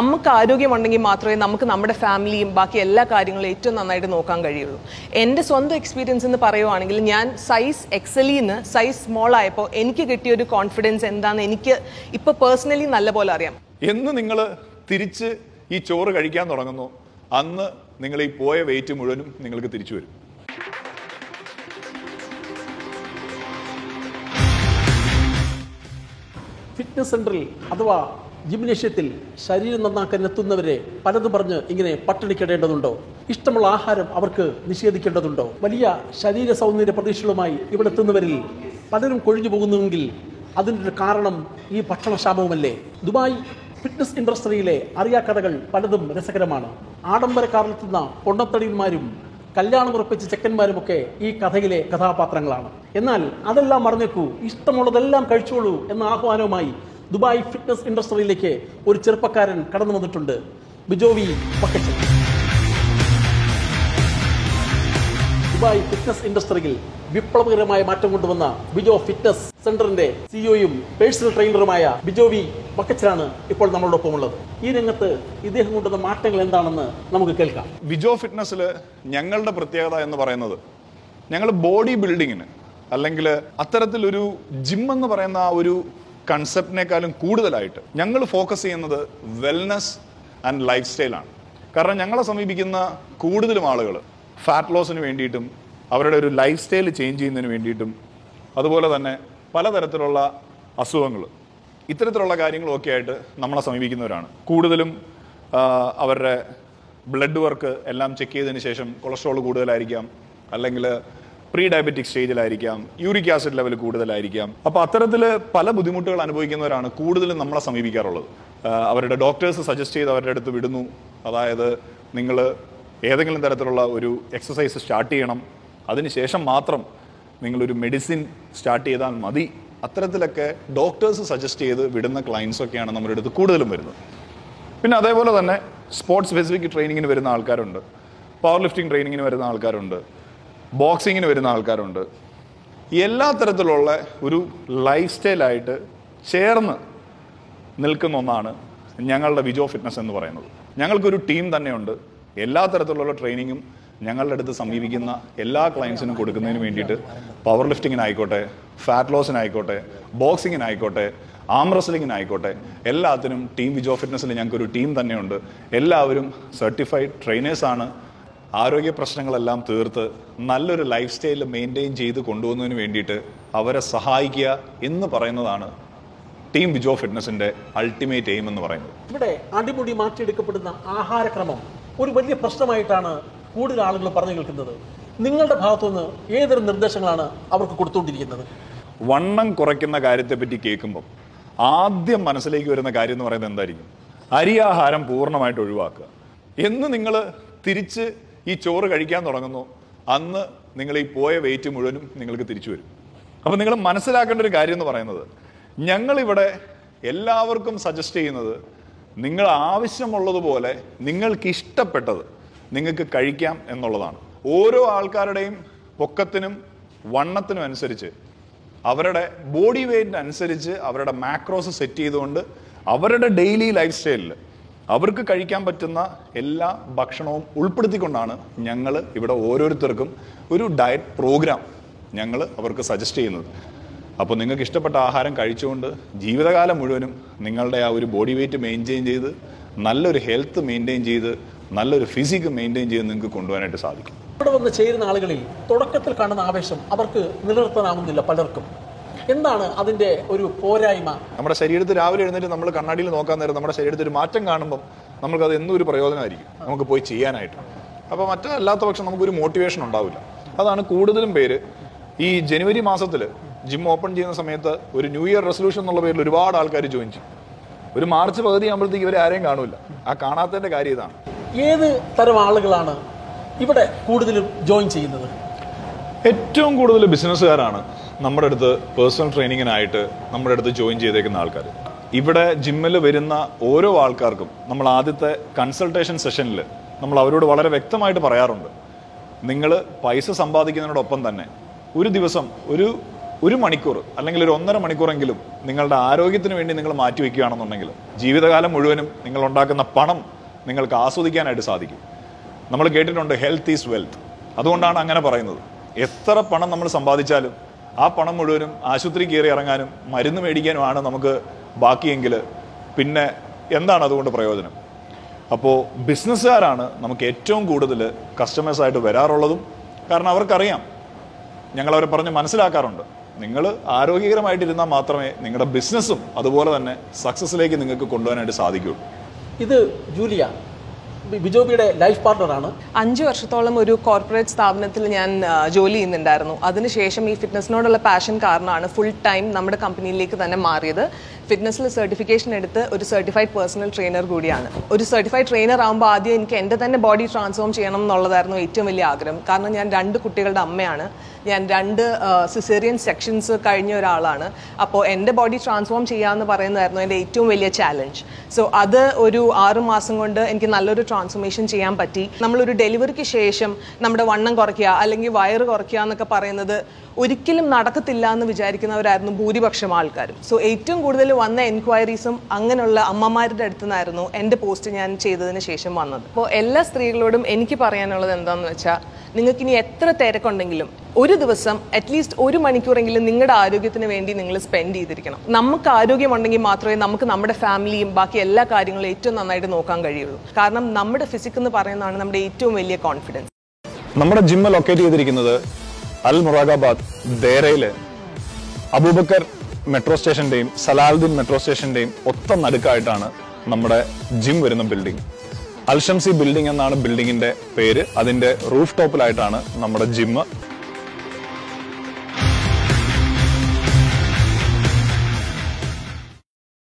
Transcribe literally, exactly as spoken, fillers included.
നമുക്ക് ആരോഗ്യമുണ്ടെങ്കിൽ മാത്രമേ നമുക്ക് നമ്മുടെ ഫാമിലിയും ബാക്കി എല്ലാ കാര്യങ്ങളും ഏറ്റവും നന്നായിട്ട് നോക്കാൻ കഴിയുള്ളൂ. എൻ്റെ സ്വന്തം എക്സ്പീരിയൻസ് എന്ന് പറയുവാണെങ്കിൽ ഞാൻ സൈസ് എക്സലിൽ നിന്ന് സൈസ് സ്മോൾ ആയപ്പോൾ എനിക്ക് കിട്ടിയ ഒരു കോൺഫിഡൻസ് എന്താണെന്ന് എനിക്ക് ഇപ്പോൾ പേഴ്സണലി നല്ലപോലെ അറിയാം. എന്ന് നിങ്ങൾ തിരിച്ച് ഈ ചോറ് കഴിക്കാൻ തുടങ്ങുന്നു, അന്ന് നിങ്ങൾ ഈ പോയ വെയിറ്റ് മുഴുവനും നിങ്ങൾക്ക് തിരിച്ചു വരും. ഫിറ്റ്നസ് സെന്ററിൽ അഥവാ ജിംനേഷ്യത്തിൽ ശരീരം നന്നാക്കാൻ എത്തുന്നവരെ പലതും പറഞ്ഞ് ഇങ്ങനെ പട്ടിണിക്കിടേണ്ടതുണ്ടോ? ഇഷ്ടമുള്ള ആഹാരം അവർക്ക് നിഷേധിക്കേണ്ടതുണ്ടോ? വലിയ ശരീര സൗന്ദര്യ പ്രതീക്ഷകളുമായി ഇവിടെ എത്തുന്നവരിൽ പലരും കൊഴിഞ്ഞു പോകുന്നുവെങ്കിൽ അതിൻ്റെ കാരണം ഈ ഭക്ഷണക്ഷാമവുമല്ലേ? ദുബായ് ഫിറ്റ്നസ് ഇൻഡസ്ട്രിയിലെ അറിയാക്കഥകൾ പലതും രസകരമാണ്. ആഡംബര കാറിലെത്തുന്ന പൊണ്ണത്തടിയന്മാരും കല്യാണം ഉറപ്പിച്ച ചെക്കന്മാരുമൊക്കെ ഈ കഥയിലെ കഥാപാത്രങ്ങളാണ്. എന്നാൽ അതെല്ലാം മറന്നേക്കൂ, ഇഷ്ടമുള്ളതെല്ലാം കഴിച്ചോളൂ എന്ന ആഹ്വാനവുമായി ദുബായ് ഫിറ്റ്നസ് ഇൻഡസ്ട്രിയിലേക്ക് ഒരു ചെറുപ്പക്കാരൻ കടന്നു വന്നിട്ടുണ്ട്. ബിജോവി ബക്കറ്റ്. ദുബായ് ഫിറ്റ്നസ് ഇൻഡസ്ട്രിയിൽ വിപ്ലവകരമായ മാറ്റം കൊണ്ടുവന്ന ബിജോ ഫിറ്റ്നസ് സെന്ററിന്റെ സിഇഒയും പേഴ്സണൽ ട്രെയിനറുമായ ബിജോവി ബക്കറ്റിലാണ് ഇപ്പോൾ നമ്മളോടൊപ്പം ഉള്ളത്. ഈ രംഗത്ത് ഇദ്ദേഹം കൊണ്ടുവന്ന മാറ്റങ്ങൾ എന്താണെന്ന് നമുക്ക് കേൾക്കാം. ബിജോ ഫിറ്റ്നസ്സിൽ ഞങ്ങളുടെ പ്രത്യേകത എന്ന് പറയുന്നത്, ഞങ്ങൾ ബോഡി ബിൽഡിങ്ങിന് അല്ലെങ്കിൽ അത്തരത്തിലൊരു ജിം എന്ന് പറയുന്ന ആ ഒരു കൺസെപ്റ്റിനേക്കാളും കൂടുതലായിട്ട് ഞങ്ങൾ ഫോക്കസ് ചെയ്യുന്നത് വെൽനസ് ആൻഡ് ലൈഫ് സ്റ്റൈലാണ്. കാരണം ഞങ്ങളെ സമീപിക്കുന്ന കൂടുതലും ആളുകൾ ഫാറ്റ് ലോസിന് വേണ്ടിയിട്ടും അവരുടെ ഒരു ലൈഫ് സ്റ്റൈൽ ചേഞ്ച് ചെയ്യുന്നതിന് വേണ്ടിയിട്ടും അതുപോലെ തന്നെ പലതരത്തിലുള്ള അസുഖങ്ങൾ, ഇത്തരത്തിലുള്ള കാര്യങ്ങളൊക്കെ ആയിട്ട് നമ്മളെ സമീപിക്കുന്നവരാണ്. കൂടുതലും അവരുടെ ബ്ലഡ് വർക്ക് എല്ലാം ചെക്ക് ചെയ്തതിന് ശേഷം കൊളസ്ട്രോൾ കൂടുതലായിരിക്കാം, അല്ലെങ്കിൽ പ്രീ ഡയബറ്റിക് സ്റ്റേജിലായിരിക്കാം, യൂറിക് ആസിഡ് ലെവൽ കൂടുതലായിരിക്കാം. അപ്പോൾ അത്തരത്തിൽ പല ബുദ്ധിമുട്ടുകൾ അനുഭവിക്കുന്നവരാണ് കൂടുതലും നമ്മളെ സമീപിക്കാറുള്ളത്. അവരുടെ ഡോക്ടേഴ്സ് സജസ്റ്റ് ചെയ്ത് അവരുടെ അടുത്ത് വിടുന്നു. അതായത് നിങ്ങൾ ഏതെങ്കിലും തരത്തിലുള്ള ഒരു എക്സസൈസ് സ്റ്റാർട്ട് ചെയ്യണം, അതിനുശേഷം മാത്രം നിങ്ങളൊരു മെഡിസിൻ സ്റ്റാർട്ട് ചെയ്താൽ മതി. അത്തരത്തിലൊക്കെ ഡോക്ടേഴ്സ് സജസ്റ്റ് ചെയ്ത് വിടുന്ന ക്ലയൻസൊക്കെയാണ് നമ്മുടെ അടുത്ത് കൂടുതലും വരുന്നത്. പിന്നെ അതേപോലെ തന്നെ സ്പോർട്സ് സ്പെസിഫിക് ട്രെയിനിങ്ങിന് വരുന്ന ആൾക്കാരുണ്ട്, പവർ ലിഫ്റ്റിംഗ് ട്രെയിനിങ്ങിന് വരുന്ന ആൾക്കാരുണ്ട്, ബോക്സിങ്ങിന് വരുന്ന ആൾക്കാരുണ്ട്. എല്ലാ തരത്തിലുള്ള ഒരു ലൈഫ് സ്റ്റൈലായിട്ട് ചേർന്ന് നിൽക്കുന്ന ഒന്നാണ് ഞങ്ങളുടെ ബിജോ ഫിറ്റ്നസ് എന്ന് പറയുന്നത്. ഞങ്ങൾക്കൊരു ടീം തന്നെയുണ്ട്. എല്ലാ തരത്തിലുള്ള ട്രെയിനിങ്ങും ഞങ്ങളുടെ അടുത്ത് സമീപിക്കുന്ന എല്ലാ ക്ലയൻസിനും കൊടുക്കുന്നതിന് വേണ്ടിയിട്ട് പവർ ലിഫ്റ്റിങ്ങിനായിക്കോട്ടെ, ഫാറ്റ് ലോസിനായിക്കോട്ടെ, ബോക്സിങ്ങിനായിക്കോട്ടെ, ആം റെസ്ലിങ്ങിനായിക്കോട്ടെ, എല്ലാത്തിനും ടീം ബിജോ ഫിറ്റ്നസ്സിൽ ഞങ്ങൾക്കൊരു ടീം തന്നെയുണ്ട്. എല്ലാവരും സർട്ടിഫൈഡ് ട്രെയിനേഴ്സാണ്. ആരോഗ്യ പ്രശ്നങ്ങളെല്ലാം തീർത്ത് നല്ലൊരു ലൈഫ് സ്റ്റൈൽ മെയിൻറ്റെയിൻ ചെയ്ത് കൊണ്ടുപോകുന്നതിന് വേണ്ടിയിട്ട് അവരെ സഹായിക്കുക എന്ന് പറയുന്നതാണ് ടീം ബിജോ ഫിറ്റ്നസിൻ്റെ അൾട്ടിമേറ്റ് എയിം എന്ന് പറയുന്നത്. ഇവിടെ അടിമുടി മാറ്റിയെടുക്കപ്പെടുന്ന ആഹാരക്രമം ഒരു വലിയ പ്രശ്നമായിട്ടാണ് കൂടുതൽ ആളുകൾ പറഞ്ഞു കേൾക്കുന്നത്. നിങ്ങളുടെ ഭാഗത്തുനിന്ന് ഏതൊരു നിർദ്ദേശങ്ങളാണ് അവർക്ക് കൊടുത്തുകൊണ്ടിരിക്കുന്നത്? വണ്ണം കുറയ്ക്കുന്ന കാര്യത്തെപ്പറ്റി കേൾക്കുമ്പം ആദ്യം മനസ്സിലേക്ക് വരുന്ന കാര്യം എന്ന് പറയുന്നത് എന്തായിരിക്കും? അരിയാഹാരം പൂർണ്ണമായിട്ട് ഒഴിവാക്കുക. എന്ന് നിങ്ങൾ തിരിച്ച് ഈ ചോറ് കഴിക്കാൻ തുടങ്ങുന്നു, അന്ന് നിങ്ങൾ ഈ പോയ വെയിറ്റ് മുഴുവനും നിങ്ങൾക്ക് തിരിച്ചു വരും. അപ്പം നിങ്ങൾ മനസ്സിലാക്കേണ്ട ഒരു കാര്യം എന്ന് പറയുന്നത്, ഞങ്ങളിവിടെ എല്ലാവർക്കും സജസ്റ്റ് ചെയ്യുന്നത് നിങ്ങൾ ആവശ്യമുള്ളതുപോലെ നിങ്ങൾക്ക് ഇഷ്ടപ്പെട്ടത് നിങ്ങൾക്ക് കഴിക്കാം എന്നുള്ളതാണ്. ഓരോ ആൾക്കാരുടെയും പൊക്കത്തിനും വണ്ണത്തിനും അനുസരിച്ച് അവരുടെ ബോഡി വെയ്റ്റിന് അനുസരിച്ച് അവരുടെ മാക്രോസ് സെറ്റ് ചെയ്തുകൊണ്ട് അവരുടെ ഡെയിലി ലൈഫ് സ്റ്റൈലിൽ അവർക്ക് കഴിക്കാൻ പറ്റുന്ന എല്ലാ ഭക്ഷണവും ഉൾപ്പെടുത്തിക്കൊണ്ടാണ് ഞങ്ങൾ ഇവിടെ ഓരോരുത്തർക്കും ഒരു ഡയറ്റ് പ്രോഗ്രാം ഞങ്ങൾ അവർക്ക് സജസ്റ്റ് ചെയ്യുന്നത്. അപ്പോൾ നിങ്ങൾക്ക് ഇഷ്ടപ്പെട്ട ആഹാരം കഴിച്ചുകൊണ്ട് ജീവിതകാലം മുഴുവനും നിങ്ങളുടെ ആ ഒരു ബോഡി വെയ്റ്റ് മെയിൻറ്റെയിൻ ചെയ്ത് നല്ലൊരു ഹെൽത്ത് മെയിൻറ്റെയിൻ ചെയ്ത് നല്ലൊരു ഫിസിക് മെയിൻറ്റെയിൻ ചെയ്ത് നിങ്ങൾക്ക് കൊണ്ടുപോകാനായിട്ട് സാധിക്കും. ഇവിടെ വന്ന് ചേരുന്ന ആളുകളിൽ തുടക്കത്തിൽ കാണുന്ന ആവേശം അവർക്ക് നിലനിർത്താനാവുന്നില്ല പലർക്കും. എന്താണ് അതിൻ്റെ ഒരു പോരായ്മ? നമ്മുടെ ശരീരത്തിൽ രാവിലെ എഴുന്നേറ്റ് നമ്മൾ കണ്ണാടിയിൽ നോക്കാൻ നേരം നമ്മുടെ ശരീരത്തിൽ ഒരു മാറ്റം കാണുമ്പം നമുക്കത് എന്നും ഒരു പ്രയോജനമായിരിക്കും നമുക്ക് പോയി ചെയ്യാനായിട്ട്. അപ്പോൾ മറ്റല്ലാത്ത പക്ഷം നമുക്കൊരു മോട്ടിവേഷൻ ഉണ്ടാവില്ല. അതാണ് കൂടുതലും പേര് ഈ ജനുവരി മാസത്തിൽ ജിം ഓപ്പൺ ചെയ്യുന്ന സമയത്ത് ഒരു ന്യൂ ഇയർ റെസൊല്യൂഷൻ എന്നുള്ള പേരിൽ ഒരുപാട് ആൾക്കാർ ജോയിൻ ചെയ്യും. ഒരു മാർച്ച് പകുതി ആകുമ്പോഴത്തേക്ക് ഇവരെ ആരെയും കാണില്ല. ആ കാണാത്തതിൻ്റെ കാര്യം ഇതാണ്. ഏത് തരം ആളുകളാണ് ഇവിടെ കൂടുതലും ജോയിൻ ചെയ്യുന്നത്? ഏറ്റവും കൂടുതൽ ബിസിനസ്സുകാരാണ് നമ്മുടെ അടുത്ത് പേഴ്സണൽ ട്രെയിനിങ്ങിനായിട്ട് നമ്മുടെ അടുത്ത് ജോയിൻ ചെയ്തേക്കുന്ന ആൾക്കാർ. ഇവിടെ ജിമ്മിൽ വരുന്ന ഓരോ ആൾക്കാർക്കും നമ്മൾ ആദ്യത്തെ കൺസൾട്ടേഷൻ സെഷനിൽ നമ്മൾ അവരോട് വളരെ വ്യക്തമായിട്ട് പറയാറുണ്ട്, നിങ്ങൾ പൈസ സമ്പാദിക്കുന്നതിനോടൊപ്പം തന്നെ ഒരു ദിവസം ഒരു ഒരു മണിക്കൂർ അല്ലെങ്കിൽ ഒരു ഒന്നര മണിക്കൂറെങ്കിലും നിങ്ങളുടെ ആരോഗ്യത്തിന് വേണ്ടി നിങ്ങൾ മാറ്റിവെക്കുകയാണെന്നുണ്ടെങ്കിൽ ജീവിതകാലം മുഴുവനും നിങ്ങൾ ഉണ്ടാക്കുന്ന പണം നിങ്ങൾക്ക് ആസ്വദിക്കാനായിട്ട് സാധിക്കും. നമ്മൾ കേട്ടിട്ടുണ്ട് ഹെൽത്ത് ഈസ് വെൽത്ത്. അതുകൊണ്ടാണ് അങ്ങനെ പറയുന്നത്. എത്ര പണം നമ്മൾ സമ്പാദിച്ചാലും ആ പണം മുഴുവനും ആശുപത്രി കയറി ഇറങ്ങാനും മരുന്ന് മേടിക്കാനുമാണ് നമുക്ക് ബാക്കിയെങ്കിൽ പിന്നെ എന്താണ് അതുകൊണ്ട് പ്രയോജനം? അപ്പോൾ ബിസിനസ്സുകാരാണ് നമുക്ക് ഏറ്റവും കൂടുതൽ കസ്റ്റമേഴ്സായിട്ട് വരാറുള്ളതും. കാരണം അവർക്കറിയാം, ഞങ്ങളവരെ പറഞ്ഞ് മനസ്സിലാക്കാറുണ്ട്, നിങ്ങൾ ആരോഗ്യകരമായിട്ടിരുന്നാൽ മാത്രമേ നിങ്ങളുടെ ബിസിനസ്സും അതുപോലെ തന്നെ സക്സസ്സിലേക്ക് നിങ്ങൾക്ക് കൊണ്ടുപോകാനായിട്ട് സാധിക്കുകയുള്ളൂ. ഇത് ജൂലിയ, ബിജോബിയുടെ ലൈഫ് പാർട്ണറാണ്. അഞ്ച് വർഷത്തോളം ഒരു കോർപ്പറേറ്റ് സ്ഥാപനത്തിൽ ഞാൻ ജോലി ചെയ്യുന്നുണ്ടായിരുന്നു. അതിനുശേഷം ഈ ഫിറ്റ്നസിനോടുള്ള പാഷൻ കാരണമാണ് ഫുൾ ടൈം നമ്മുടെ കമ്പനിയിലേക്ക് തന്നെ മാറിയത്. ഫിറ്റ്നസ്സിൽ സർട്ടിഫിക്കേഷൻ എടുത്ത് ഒരു സർട്ടിഫൈഡ് പേഴ്സണൽ ട്രെയിനർ കൂടിയാണ്. ഒരു സർട്ടിഫൈഡ് ട്രെയിനർ ആകുമ്പോൾ ആദ്യം എനിക്ക് എൻ്റെ തന്നെ ബോഡി ട്രാൻസ്ഫോം ചെയ്യണം എന്നുള്ളതായിരുന്നു ഏറ്റവും വലിയ ആഗ്രഹം. കാരണം ഞാൻ രണ്ട് കുട്ടികളുടെ അമ്മയാണ്. ഞാൻ രണ്ട് സിസേറിയൻ സെക്ഷൻസ് കഴിഞ്ഞ ഒരാളാണ്. അപ്പോൾ എൻ്റെ ബോഡി ട്രാൻസ്ഫോം ചെയ്യാമെന്ന് പറയുന്നതായിരുന്നു എൻ്റെ ഏറ്റവും വലിയ ചാലഞ്ച്. സോ അത് ഒരു ആറ് മാസം കൊണ്ട് എനിക്ക് നല്ലൊരു ട്രാൻസ്ഫോർമേഷൻ ചെയ്യാൻ പറ്റി. നമ്മളൊരു ഡെലിവറിക്ക് ശേഷം നമ്മുടെ വണ്ണം കുറയ്ക്കുക അല്ലെങ്കിൽ വയറ് കുറയ്ക്കുക എന്നൊക്കെ പറയുന്നത് ഒരിക്കലും നടക്കത്തില്ല എന്ന് വിചാരിക്കുന്നവരായിരുന്നു ഭൂരിപക്ഷം ആൾക്കാരും. സോ ഏറ്റവും കൂടുതൽ വന്ന എൻക്വയറീസും അങ്ങനെയുള്ള അമ്മമാരുടെ അടുത്ത് നിന്നായിരുന്നു എൻ്റെ പോസ്റ്റ് ഞാൻ ചെയ്തതിന് ശേഷം വന്നത്. അപ്പോൾ എല്ലാ സ്ത്രീകളോടും എനിക്ക് പറയാനുള്ളത് എന്താണെന്ന് വെച്ചാൽ, നിങ്ങൾക്കിനി എത്ര തിരക്കുണ്ടെങ്കിലും ഒരു ദിവസം അറ്റ്ലീസ്റ്റ് ഒരു മണിക്കൂറെങ്കിലും നിങ്ങളുടെ ആരോഗ്യത്തിന് വേണ്ടി നിങ്ങൾ സ്പെൻഡ് ചെയ്തിരിക്കണം. നമുക്ക് ആരോഗ്യമുണ്ടെങ്കിൽ മാത്രമേ നമുക്ക് നമ്മുടെ ഫാമിലിയും ബാക്കി എല്ലാ കാര്യങ്ങളും ഏറ്റവും നന്നായിട്ട് നോക്കാൻ കഴിയുള്ളൂ. കാരണം നമ്മുടെ ഫിസിക് എന്ന് പറയുന്നതാണ് നമ്മുടെ ഏറ്റവും വലിയ കോൺഫിഡൻസ്. നമ്മുടെ ജിമ്മ് ലൊക്കേറ്റ് ചെയ്തിരിക്കുന്നത് അൽ മുറാഗാബാദ് ദേരയിലെ അബൂബക്കർ മെട്രോ സ്റ്റേഷന്റെയും സലാൽദ്ദീൻ മെട്രോ സ്റ്റേഷന്റെയും ഒത്ത നടുക്കായിട്ടാണ് നമ്മുടെ ജിം വരുന്ന ബിൽഡിംഗ്. അൽഷംസി ബിൽഡിംഗ് എന്നാണ് ബിൽഡിങ്ങിന്റെ പേര്. അതിന്റെ റൂഫ് ടോപ്പിലായിട്ടാണ് നമ്മുടെ ജിമ്മ്.